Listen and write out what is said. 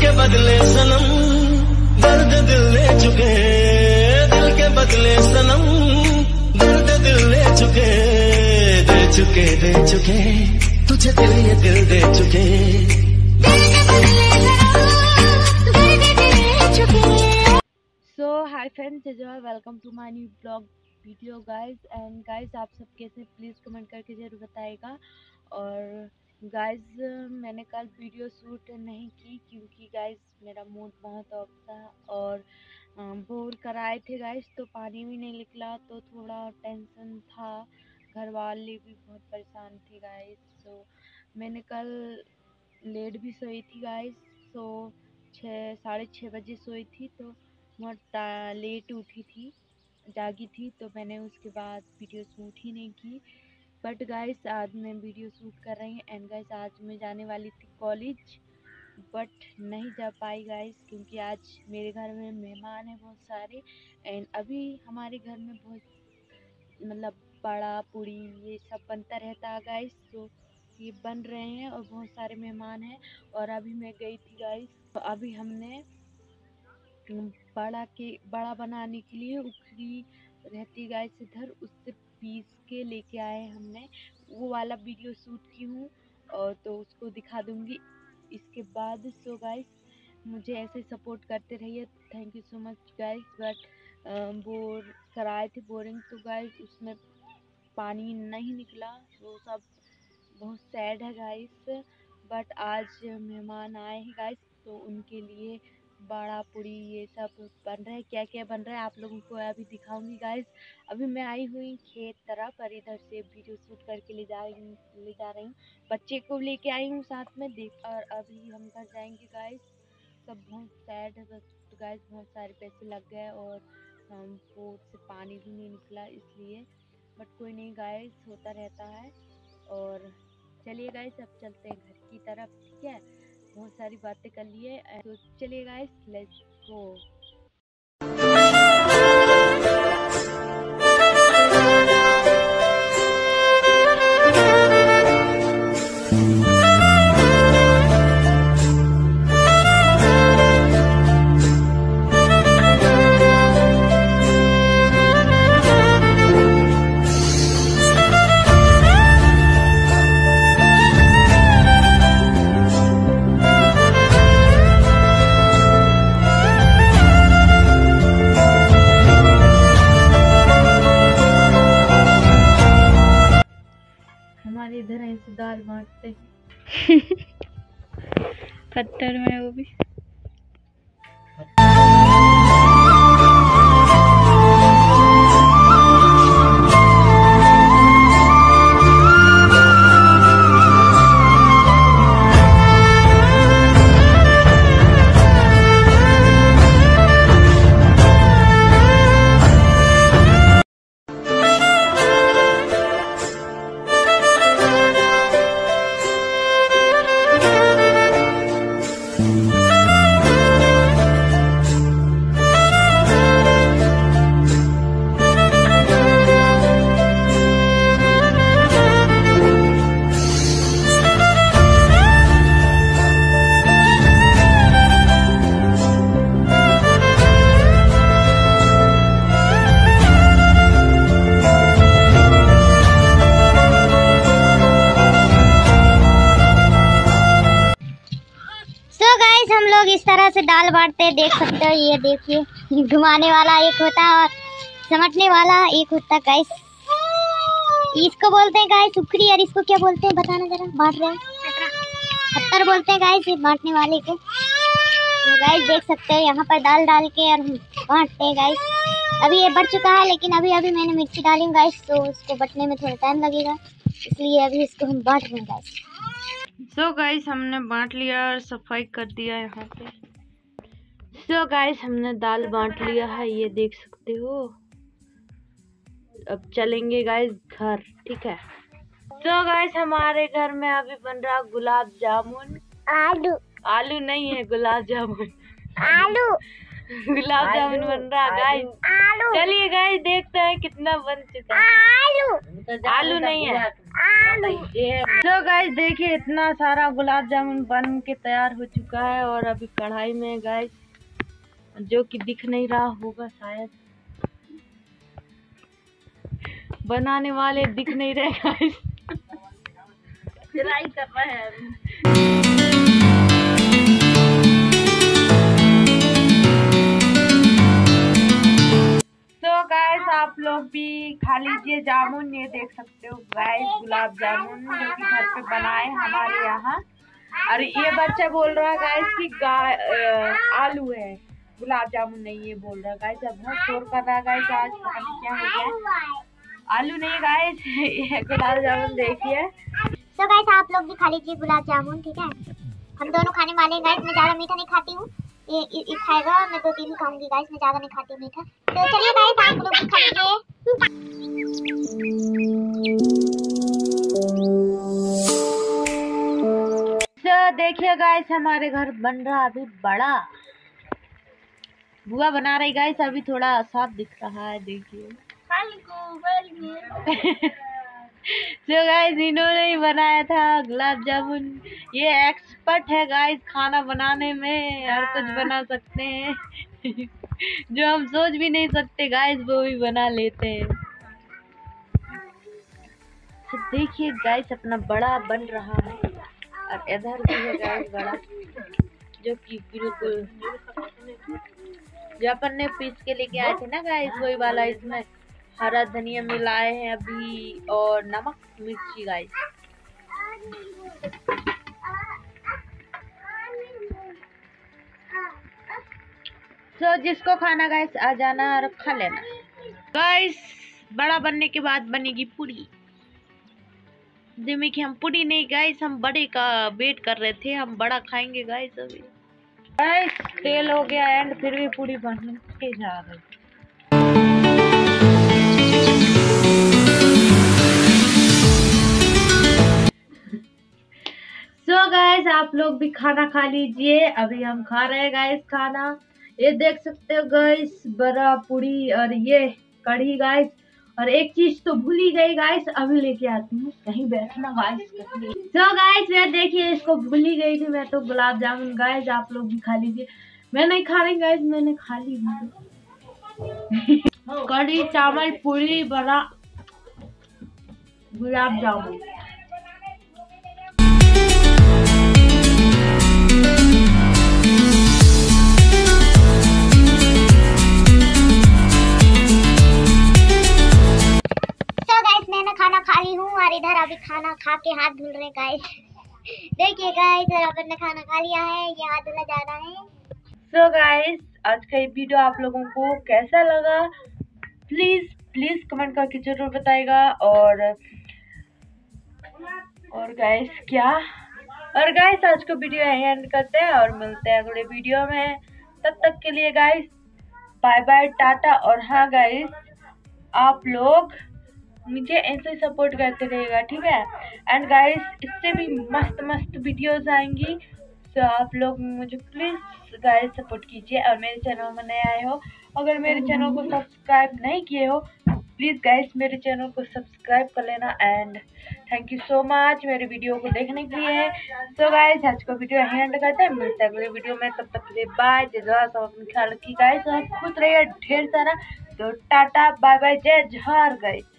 के बदले सनम दर्द दिल ले चुके, दिल के बदले सनम दर्द दिल ले चुके, दे चुके दे चुके तुझे दिल ये दिल दे चुके। So hi friends, welcome to my new blog video guys. And guys आप सब कैसे, प्लीज़ कमेंट करके ज़रूर बताइएगा। और गाइस मैंने कल वीडियो शूट नहीं की क्योंकि गाइस मेरा मूड बहुत ऑफ था और बोर कराए थे गाइस, तो पानी भी नहीं निकला तो थोड़ा टेंशन था, घर वाले भी बहुत परेशान थे गाइस। तो मैंने कल लेट भी सोई थी गाइस, सो 6-6:30 बजे सोई थी, तो बहुत लेट उठी थी, जागी थी, तो मैंने उसके बाद वीडियो शूट ही नहीं की। बट गाइस आज मैं वीडियो शूट कर रही हूँ। एंड गाइस आज मैं जाने वाली थी कॉलेज, बट नहीं जा पाई गाइस क्योंकि आज मेरे घर में मेहमान हैं बहुत सारे। एंड अभी हमारे घर में बहुत मतलब बड़ा पूड़ी ये सब बनता रहता है गाइस, तो ये बन रहे हैं और बहुत सारे मेहमान हैं। और अभी मैं गई थी गाइस, तो अभी हमने बड़ा बनाने के लिए उखरी रहती गाइस इधर, उससे पीस के लेके आए हमने, वो वाला वीडियो शूट की हूँ और तो उसको दिखा दूंगी इसके बाद। सो गाइस मुझे ऐसे सपोर्ट करते रहिए, thank you so much guys. But bore कराए थे बोरिंग, तो गाइस उसमें पानी नहीं निकला, वो सब बहुत सैड है गाइस। बट आज मेहमान आए हैं गाइस, तो उनके लिए बड़ा पूड़ी ये सब बन रहा है। क्या क्या बन रहा है आप लोगों को अभी दिखाऊंगी गाइस। अभी मैं आई हुई खेत तरफ और इधर से वीडियो शूट करके ले जा रही हूँ, बच्चे को लेके आई हूँ साथ में देख। और अभी हम घर जाएंगे गाइस, सब बहुत सैड है बस। तो गाइस बहुत सारे पैसे लग गए और बोर से पानी भी नहीं निकला इसलिए, बट कोई नहीं गाइस, होता रहता है। और चलिए गाइस अब चलते हैं घर की तरफ, ठीक है। बहुत सारी बातें कर लिए, तो चलिए गाइस लेट्स गो। हमारे इधर ऐसे दाल बांटते हैं पत्थर में, वो भी हम लोग इस तरह से दाल बांटते हैं, देख सकते हो। ये देखिए घुमाने वाला एक होता है और समटने वाला एक होता है गाइस। इसको बोलते हैं गाइस उखरी, और इसको क्या बोलते हैं बताना जरा। बांट रहे हैं पत्थर बोलते हैं गाइस ये बांटने वाले को। तो गाइस देख सकते हो यहाँ पर दाल डाल के और बांटते हैं गाइस। अभी ये बढ़ चुका है लेकिन अभी मैंने मिर्ची डाली हूँ गाइस, तो उसको बटने में थोड़ा टाइम लगेगा, इसलिए अभी इसको हम बांट रहे हैं गाइस। सो गाइस हमने बांट लिया और सफाई कर दिया यहाँ पे। सो गाइस हमने दाल बांट लिया है, ये देख सकते हो। अब चलेंगे गाइस घर, ठीक है। सो गाइस हमारे घर में अभी बन रहा गुलाब जामुन। आलू नहीं है, गुलाब जामुन। गुलाब जामुन बन रहा गाइस। चलिए गाइस देखते हैं कितना बन चुका है। आलू नहीं है। तो गाइस देखिए इतना सारा गुलाब जामुन बन के तैयार हो चुका है और अभी कढ़ाई में गाइस, जो कि दिख नहीं रहा होगा शायद, बनाने वाले दिख नहीं रहे गाइस। ट्राई कर रहे हैं। गाइस आप लोग भी खा लीजिए जामुन। ये देख सकते हो गाइस गुलाब जामुन जो कि घर पे बनाए हमारे यहाँ। और ये बच्चा बोल रहा है गाइस कि आलू है, गुलाब जामुन नहीं ये बोल रहा है गाइस। अब बहुत शोर कर रहा है गाइस, आज पता नहीं क्या हो गया। आलू नहीं गाइस, ये गुलाब जामुन देखिए। तो गाइस आप लोग भी खा लीजिए गुलाब जामुन, ठीक है। हम दोनों खाने वाले हैं गाइस। मैं ज़्यादा मीठा नहीं खाती हूँ, ये खाएगा, मैं 2-3 ही खाऊंगी गाइस, मैं ज़्यादा नहीं खाती हूँ मीठा। तो चलिए गाइस आप लोग भी खा लीजिए। तो देखिए गाइस हमारे घर बन रहा अभी बड़ा। बुआ बना रही गाइस, अभी थोड़ा साफ दिख रहा है देखिए। तो गाइस इन्होंने ही बनाया था गुलाब जामुन। ये एक्सपर्ट है गाइस खाना बनाने में, हर कुछ बना सकते हैं। जो हम सोच भी नहीं सकते गाइस वो भी बना लेते हैं। तो देखिए गाइस अपना बड़ा बन रहा है और इधर भी है गाइस बड़ा, जो कि बिल्कुल जो अपन ने पीस के लेके आए थे ना गाइस वही वाला। इसमें हरा धनिया मिलाए हैं अभी और नमक मिर्ची गाइस। तो जिसको खाना गाइस आ जाना और खा लेना गाइस। बड़ा बनने के बाद बनेगी पूरी, जिसमें कि हम पूरी नहीं गाइस, हम बड़े का वेट कर रहे थे, हम बड़ा खाएंगे गाइस। अभी गाइस तेल हो गया एंड फिर भी पूरी बन के जा रही। सो गाइस आप लोग भी खाना खा लीजिए। अभी हम खा रहे हैं गाइस खाना। ये देख सकते हो गाइस बड़ा पूरी और ये कढ़ी गाइस। और एक चीज तो भूल ही गई गाइस, अभी लेके आती हूँ, कहीं बैठना गाइस। सो गाइस मैं देखिए इसको भूल ही गई थी मैं तो, गुलाब जामुन गाइस आप लोग भी खा लीजिए। मैं नहीं खा रही गाइस, मैंने खा ली कढ़ी चावल पूरी बड़ा गुलाब जामुन। खाना खा ली हूँ और इधर अभी खाना खा के हाथ धुल रहे गाइस। देखिए गाइस अपन ने खाना खा लिया है, ये हाथ धुला जा रहा है। सो गाइस आज का ये वीडियो आप लोगों को कैसा लगा प्लीज कमेंट करके जरूर बताइएगा। और गाइस आज का वीडियो यहीं एंड करते हैं और मिलते हैं अगले वीडियो में। तब तक के लिए गाइस बाय बाय टाटा। और हाँ गाइस आप लोग मुझे ऐसे ही सपोर्ट करते रहेगा, ठीक है। एंड गाइस इससे भी मस्त वीडियोस आएंगी, तो आप लोग मुझे प्लीज गाइस सपोर्ट कीजिए। और मेरे चैनल में नए आए हो, अगर मेरे चैनल को सब्सक्राइब नहीं किए हो प्लीज गाइस मेरे चैनल को सब्सक्राइब कर लेना। And thank you so much मेरे वीडियो को देखने के लिए। सो गाइस आज का वीडियो यहीं एंड करते हैं, मिलते हैं अगले वीडियो में। तब तक के लिए बाय, जय जोहार, सब अपना ख्याल रखिए गाइस और खुश रहिए ढेर सारा। तो टाटा बाय बाय, जय जोहार गाइस।